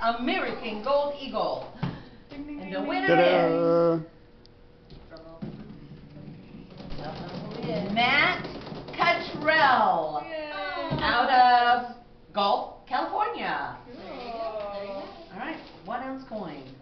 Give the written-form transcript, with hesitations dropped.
American Gold Eagle. And the winner Ta-da! is Matt Cottrell out of Gulf, California. All right, 1 ounce coin.